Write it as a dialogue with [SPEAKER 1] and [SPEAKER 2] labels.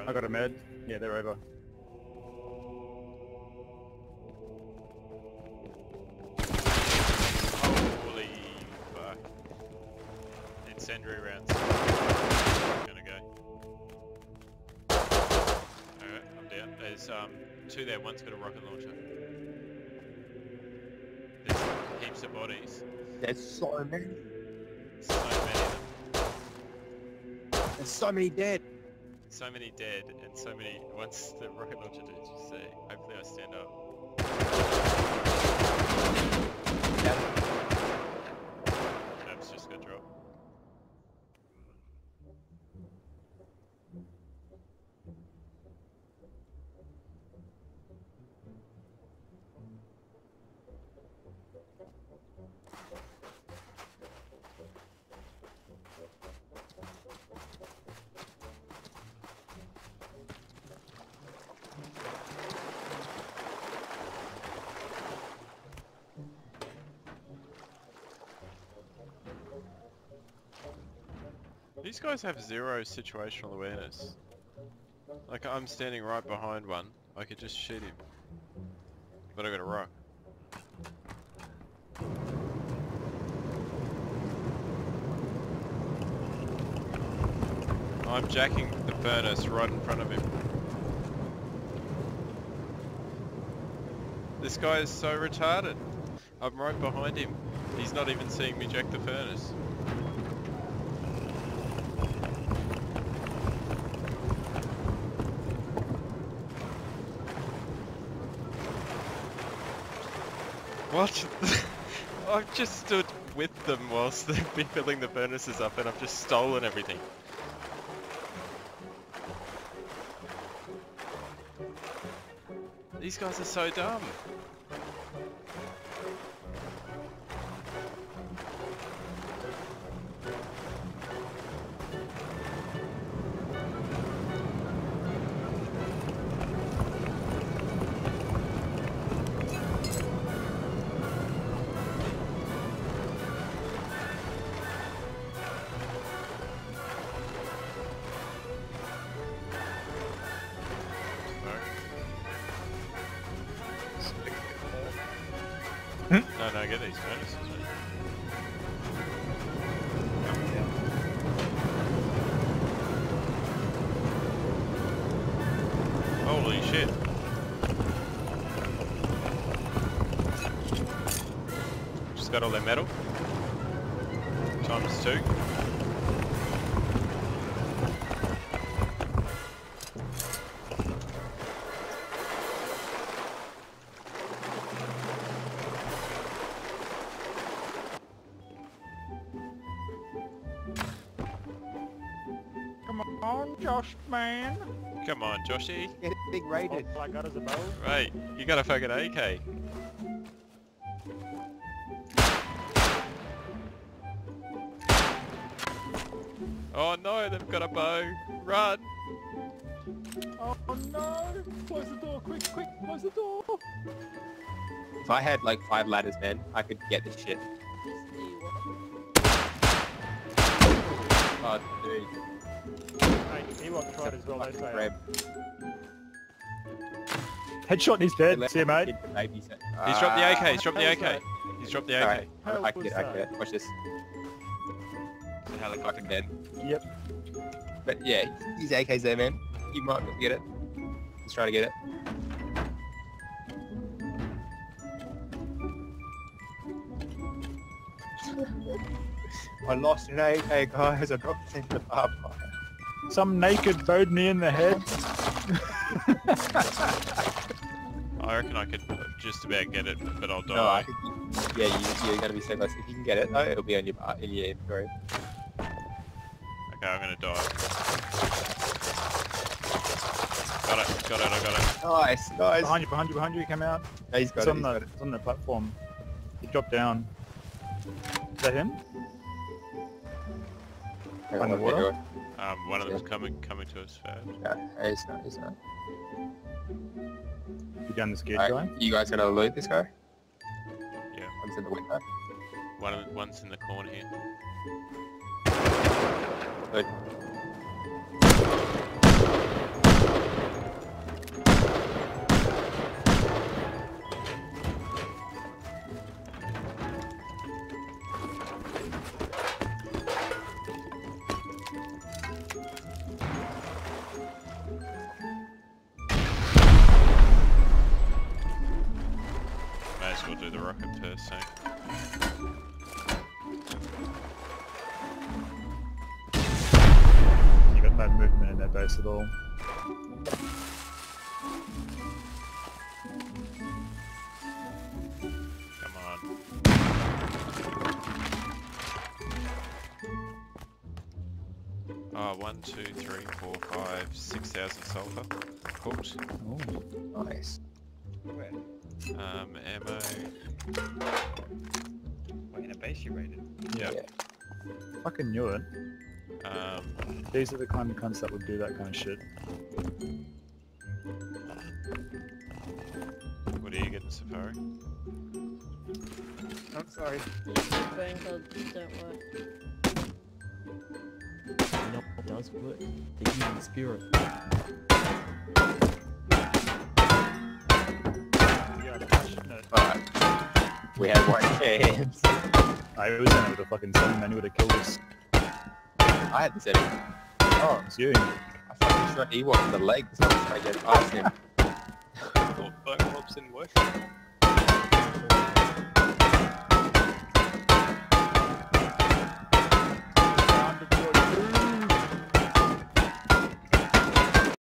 [SPEAKER 1] running.
[SPEAKER 2] I got a med. Yeah, they're over.
[SPEAKER 1] Holy fuck. Incendiary rounds. I'm gonna go. Alright, I'm down. There's two there, one's got a rocket launcher. There's heaps of bodies.
[SPEAKER 3] There's so many.
[SPEAKER 1] So many of them.
[SPEAKER 3] There's so many dead.
[SPEAKER 1] So many dead and so many. Once the rocket launcher did you see? Hopefully I stand up. Tabs just got dropped. These guys have zero situational awareness. Like, I'm standing right behind one, I could just shoot him. But I got a rock. I'm jacking the furnace right in front of him. This guy is so retarded. I'm right behind him. He's not even seeing me jack the furnace. What? I've just stood with them whilst they've been filling the furnaces up and I've just stolen everything. These guys are so dumb. No, get these furnaces, mate. Holy shit. Just got all their metal. Times 2.
[SPEAKER 2] Come on, Josh, man.
[SPEAKER 1] Come on, Joshy.
[SPEAKER 3] Get big raided.
[SPEAKER 2] All I got is a bow.
[SPEAKER 1] Right, you got a fucking AK. Oh no, they've got a bow. Run!
[SPEAKER 2] Oh no! Close the door, quick, close the door!
[SPEAKER 3] If I had like 5 ladders, man, I could get this shit. Oh, dude.
[SPEAKER 2] Hey, Ewok tried as well, they say.
[SPEAKER 3] Grab.
[SPEAKER 2] Headshot and he's dead, see you, mate.
[SPEAKER 1] He's dropped the AK, he's dropped the AK. He's dropped the AK.
[SPEAKER 3] Alright,
[SPEAKER 2] How
[SPEAKER 3] I can
[SPEAKER 2] was
[SPEAKER 3] get it,
[SPEAKER 2] that?
[SPEAKER 3] Watch this. The helicopter dead.
[SPEAKER 2] Yep.
[SPEAKER 3] But yeah, his AK's there, man. You might be able to get it. He's trying to get it. I lost an AK, guys. I dropped it into the barbed wire.
[SPEAKER 2] Some naked bowed me in the head.
[SPEAKER 1] I reckon I could just about get it, but I'll die.
[SPEAKER 3] No, I could, yeah, you're gonna be so close. If you can get it, though, it'll be on your in your inventory.
[SPEAKER 1] Okay, I'm gonna die. Got it, I got it.
[SPEAKER 3] Nice, guys.
[SPEAKER 2] Behind you, come out.
[SPEAKER 3] No, he's got
[SPEAKER 2] It's
[SPEAKER 3] it.
[SPEAKER 2] on
[SPEAKER 3] He's
[SPEAKER 2] the,
[SPEAKER 3] got it.
[SPEAKER 2] it's on the platform. He dropped down. Is that him?
[SPEAKER 3] Hang on,
[SPEAKER 2] Under water?
[SPEAKER 3] anyway.
[SPEAKER 1] One of them's coming to us first.
[SPEAKER 3] Yeah, he's not. He's not.
[SPEAKER 2] You down the skid
[SPEAKER 3] Alright,
[SPEAKER 2] guy?
[SPEAKER 3] you guys gonna loot this guy?
[SPEAKER 1] Yeah.
[SPEAKER 3] One's in the window.
[SPEAKER 1] One's in the corner here.
[SPEAKER 3] Good.
[SPEAKER 1] soon.
[SPEAKER 2] You got no movement in their base at all.
[SPEAKER 1] Come on. Oh, 1, 2, 3, 4, 5, 6,000 sulfur. Cooked.
[SPEAKER 3] Oh, nice.
[SPEAKER 4] Where?
[SPEAKER 1] Ammo.
[SPEAKER 4] Wait, in a base you raided?
[SPEAKER 1] Yeah.
[SPEAKER 2] Fucking knew it. These are the kind of cunts that would do that kind of shit.
[SPEAKER 1] What are you getting, Safari?
[SPEAKER 4] I'm sorry.
[SPEAKER 5] Brain codes don't work.
[SPEAKER 6] You know what does work? The human spirit.
[SPEAKER 2] Yeah, passionate.
[SPEAKER 3] Alright. We had one chance.
[SPEAKER 2] I was in it with a fucking 7 man, you would have killed us.
[SPEAKER 3] I had the 7.
[SPEAKER 2] Oh, it's you.
[SPEAKER 3] I fucking shot Ewok in the leg, so I was trying to get past him.
[SPEAKER 4] Thought bone lobs didn't work.